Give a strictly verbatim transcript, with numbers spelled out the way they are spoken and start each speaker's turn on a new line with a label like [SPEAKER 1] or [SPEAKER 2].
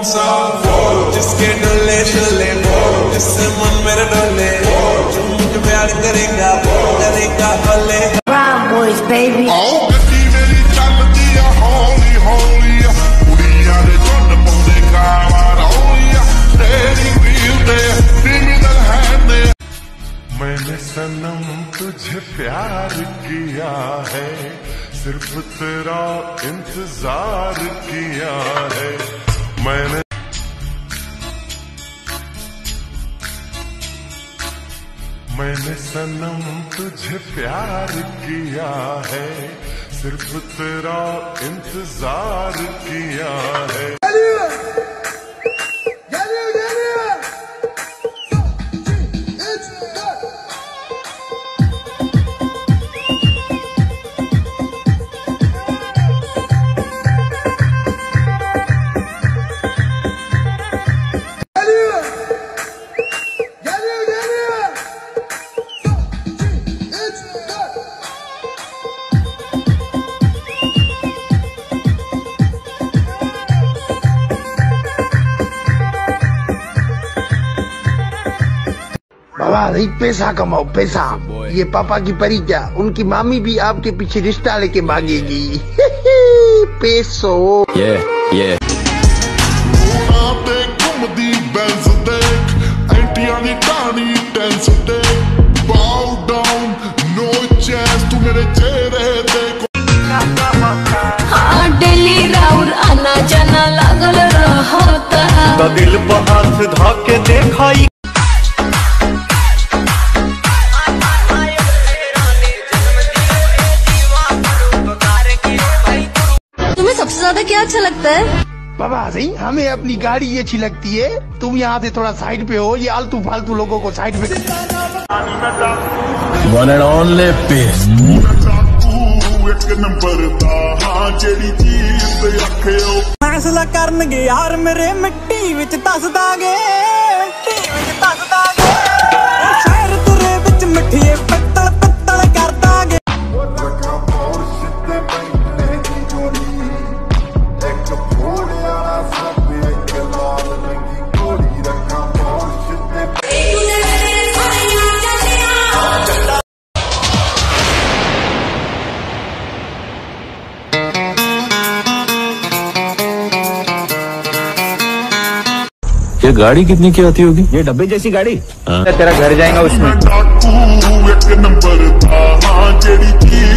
[SPEAKER 1] जिसके डोले शोले जिससे मन मेरे डोले जो मुझे प्यार करेगा करेगा भले
[SPEAKER 2] Brown boys baby
[SPEAKER 3] आओ गड्डी मेरी चलदी आ हौली हौली कुड़ियां दे झुंड पाउंदे कावां रौलियां तेरी व्हील ते क्रिमिनल हैंड दे मैंने सनम तुझे प्यार किया है सिर्फ तेरा इंतजार किया है मैंने मैंने सनम तुझे प्यार किया है सिर्फ तेरा इंतजार किया है।
[SPEAKER 4] बाबा नहीं पैसा कमाओ पैसा ये पापा की परी क्या उनकी मामी भी आपके पीछे रिश्ता लेके भागेगी पैसो
[SPEAKER 5] ये ये
[SPEAKER 3] घूमदी बेंज देख एंटियां दी कहानी टेंस देख बाउ डाउन नो चांस तू मेरे चेहरे देखो
[SPEAKER 2] हाँ डेली राउर आना जाना लागल रहता
[SPEAKER 5] तो दिल पर हाथ धाके देखाई
[SPEAKER 2] सबसे ज्यादा क्या अच्छा लगता है?
[SPEAKER 4] बाबा सही हमें अपनी गाड़ी ये अच्छी लगती है तुम यहाँ से थोड़ा साइड पे हो ये आलतू फालतू लोगों को साइड पे
[SPEAKER 5] वन एंड ओनली पीस
[SPEAKER 3] एक नंबर दा हां जेड़ी चीज ते आखियो
[SPEAKER 6] फैसला करनगे यार मेरे मिट्टी विच दस दागे मिट्टी विच दस दागे शहर तुरे विच मिठिए पत्तल पत्तल कर दागे
[SPEAKER 5] ये गाड़ी कितने की आती होगी?
[SPEAKER 6] ये डब्बे जैसी गाड़ी
[SPEAKER 5] हाँ।
[SPEAKER 6] तेरा घर जाएगा उसमें
[SPEAKER 3] एक नंबर दा हां जेड़ी चीज